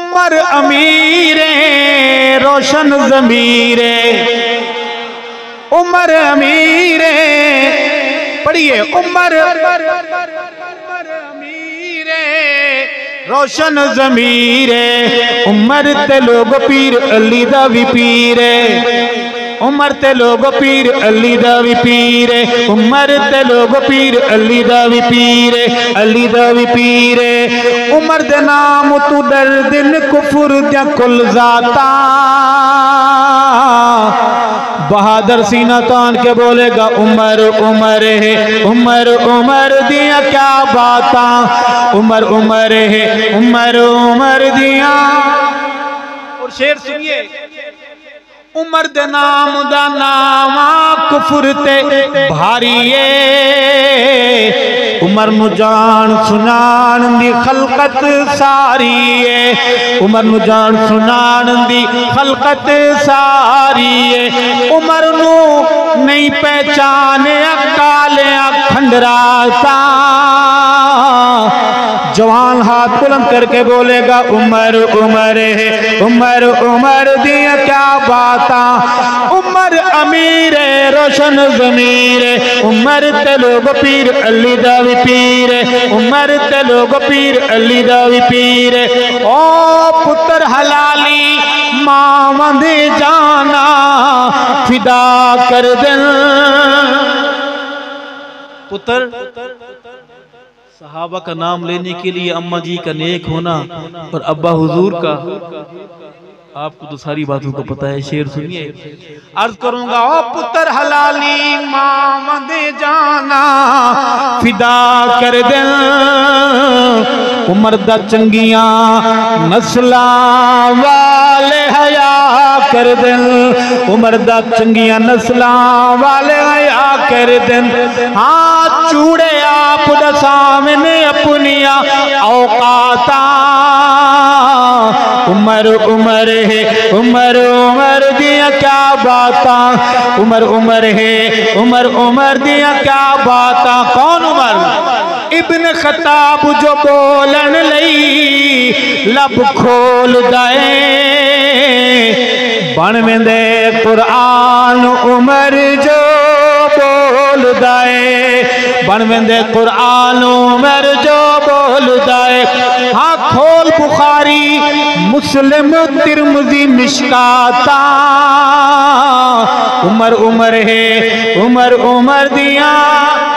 उमर अमीरे रोशन ज़मीरे, उमर अमीरे, पढ़िए उमर अमीरे रोशन ज़मीरे, उमर ते लोग पीर अली दा भी पीरे, उमर ते लोग पीर अली दा भी पीरे, उमर ते लोग पीर अली दा भी पीरे, अली दा भी पीरे। उमर दे नाम तू डर दिन कुफर दिया कुल जाता, बहादुर सीना तान के बोलेगा उमर उमर है, उमर उमर दिया क्या बाता, उमर उमर है, उमर उमर दिया। और शेर सुनिए, उमर दे नाम दा नामा कुफर ते भारीए, उमर नु जान सुनान दी खलकत सारी है, उमर नु जान सुनान दी खलकत सारी है। उमर नु नहीं पहचाने काले खंडराता, जवान हाथ बुलंद करके बोलेगा उमर उमर है, उमर उमर दिया क्या बाता, उमर अमीर रोशन ज़मीर, उमर ते लोग पीर अली दा भी पीर, उमर ते लोग पीर अली दा भी पीर। ओ पुत्र हलाली मां वंदे जाना फिदा कर दिल, पुत्र सहाबा का नाम लेने के लिए अम्मा जी का नेक होना और अब्बा हुजूर का, आपको तो सारी बातों को पता है। शेर सुनिए, अर्ज करूंगा ओ पुत्र हलाली मां वंदे जाना फिदा कर दे, उमर दा चंगिया नस्ला वाले हया कर दे, उमर दा चंगिया नस्ला वाले हया कर दे। हाँ चूड़े आप दा सामने अपनिया औकाता, उमर उमर है, उमर उमर दिया क्या बाता, उमर उमर है, उमर उमर दिया क्या बाता। कौन उमर? इब्न खत्ताब जो बोलन लई लब खोल दे, बन में दे कुरान उमर जो बोल दे, बन में दे कुरान उमर जो बोल दे। हाँ खोल Bukhari Muslim Tirmidhi Mishkat, Umar Umar है, उमर उमर दिया